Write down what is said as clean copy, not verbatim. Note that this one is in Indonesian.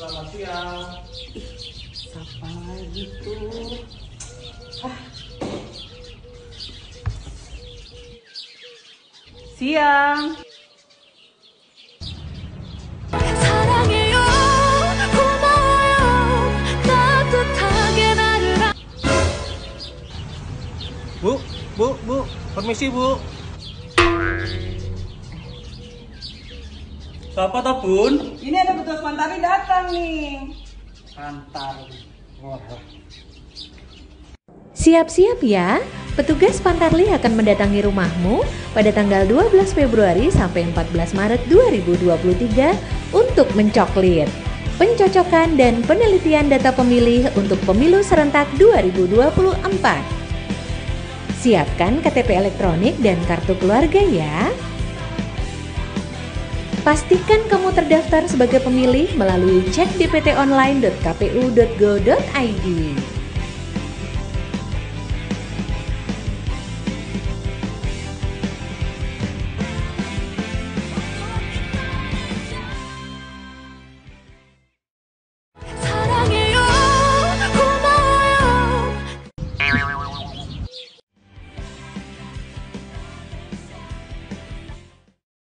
Selamat siang. Siapa lagi tuh? Siang. Bu, permisi Bu. Siapa toh Bun? Ini ada petugas Pantari datang nih. Antar. Wah. Siap-siap ya, petugas Pantarli akan mendatangi rumahmu pada tanggal 12 Februari sampai 14 Maret 2023 untuk mencoklit, pencocokan dan penelitian data pemilih untuk pemilu serentak 2024. Siapkan KTP elektronik dan kartu keluarga ya. Pastikan kamu terdaftar sebagai pemilih melalui cek dptonline.kpu.go.id.